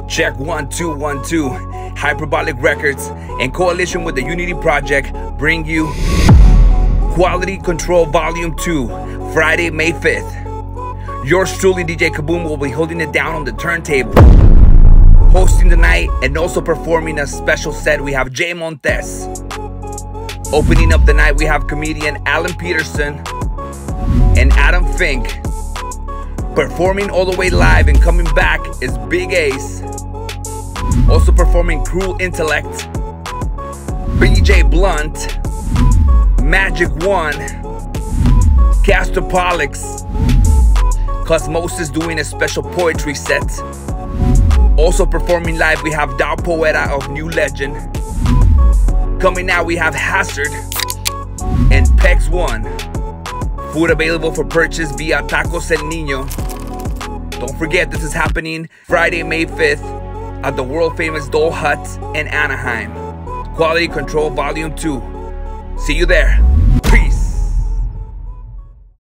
Check 1 2 1 2. Hyperbolic Records, in coalition with the Unity Project, bring you Quality Control Volume 2, Friday, May 5th. Yours truly, DJ Kaboom, will be holding it down on the turntable. Hosting the night and also performing a special set, we have Jay Montes. Opening up the night, we have comedian Alan Peterson and Adam Fink. Performing all the way live and coming back is Big Ace. Also performing Cruel Intellect, BJ Blunt, Magic One, Castor Pollux, Cosmosis doing a special poetry set. Also performing live, we have Dao Poeta of New Legend. Coming out, we have Hazard and Pegs One. Food available for purchase via Tacos El Nino. Don't forget, this is happening Friday, May 5th at the world famous Dole Hut in Anaheim. Quality Control Volume 2. See you there.